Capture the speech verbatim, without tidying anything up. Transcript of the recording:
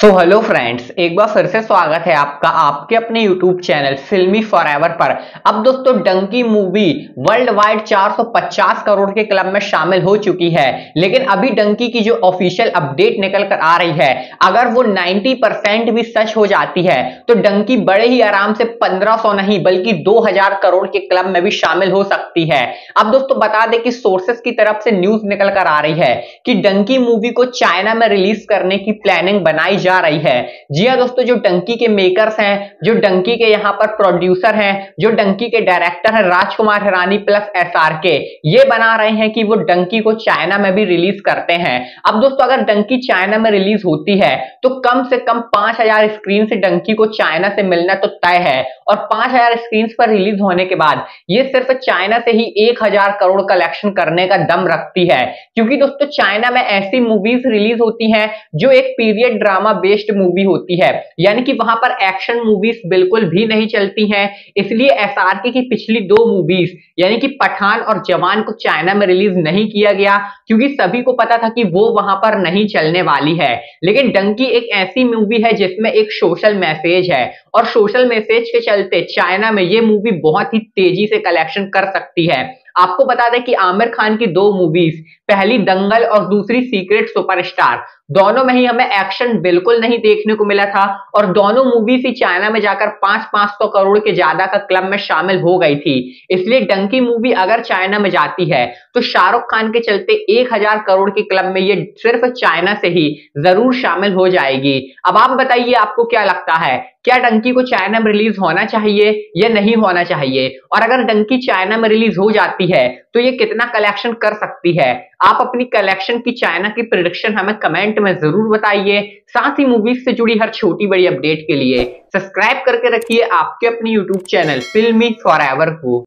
So hello friends, एक बार फिर से स्वागत है आपका आपके अपने यूट्यूब चैनल फिल्मी फॉरएवर पर। अब दोस्तों डंकी मूवी वर्ल्ड वाइड चार सौ पचास करोड़ के क्लब में शामिल हो चुकी है, लेकिन अभी डंकी की जो ऑफिशियल अपडेट निकल कर आ रही है, अगर वो नब्बे परसेंट भी सच हो जाती है तो डंकी बड़े ही आराम से पंद्रह सौ नहीं बल्कि दो हज़ार करोड़ के क्लब में भी शामिल हो सकती है। अब दोस्तों बता दें कि सोर्सेस की तरफ से न्यूज निकल कर आ रही है कि डंकी मूवी को चाइना में रिलीज करने की प्लानिंग बनाई जा रही है। जी हां दोस्तों, जो डंकी के मेकर्स हैं, जो डंकी के यहां पर प्रोड्यूसर हैं, जो डंकी के डायरेक्टर हैं राजकुमार हिरानी प्लस एसआरके, ये बना रहे हैं कि वो डंकी को चाइना में भी रिलीज करते हैं। अब दोस्तों अगर डंकी चाइना में रिलीज होती है तो कम से कम पांच हज़ार स्क्रीन से डंकी को चाइना से मिलना तो तय है, और पांच हज़ार स्क्रीन पर रिलीज होने के बाद ये सिर्फ चाइना से ही एक हज़ार करोड़ कलेक्शन करने का दम रखती है, क्योंकि दोस्तों चाइना में ऐसी मूवीज रिलीज होती हैं जो एक पीरियड ड्रामा बेस्ड मूवी होती है, यानी कि वहां पर एक्शन मूवीज बिल्कुल भी नहीं चलती हैं। इसलिए एसआरके की पिछली दो मूवीज यानी कि पठान और जवान को चाइना में रिलीज नहीं किया गया, क्योंकि सभी को पता था कि वो वहां पर नहीं चलने वाली है। लेकिन डंकी एक ऐसी मूवी है जिसमें एक सोशल मैसेज है, और सोशल मैसेज के चलते चाइना में ये मूवी बहुत ही तेजी से कलेक्शन कर सकती है। आपको बता दें कि आमिर खान की दो मूवीज, पहली दंगल और दूसरी सीक्रेट सुपरस्टार, दोनों में ही हमें एक्शन बिल्कुल नहीं देखने को मिला था, और दोनों मूवीज ही चाइना में जाकर पांच पांच सौ करोड़ के ज्यादा का क्लब में शामिल हो गई थी। इसलिए डंकी मूवी अगर चाइना में जाती है तो शाहरुख खान के चलते एक हज़ार करोड़ के क्लब में ये सिर्फ चाइना से ही जरूर शामिल हो जाएगी। अब आप बताइए, आपको क्या लगता है, क्या डंकी को चाइना में रिलीज होना चाहिए या नहीं होना चाहिए? और अगर डंकी चाइना में रिलीज हो जाती है तो ये कितना कलेक्शन कर सकती है? आप अपनी कलेक्शन की चाइना की प्रेडिक्शन हमें कमेंट में जरूर बताइए। साथ ही मूवीज से जुड़ी हर छोटी बड़ी अपडेट के लिए सब्सक्राइब करके रखिए आपके अपने यूट्यूब चैनल फिल्मी फॉरएवर को।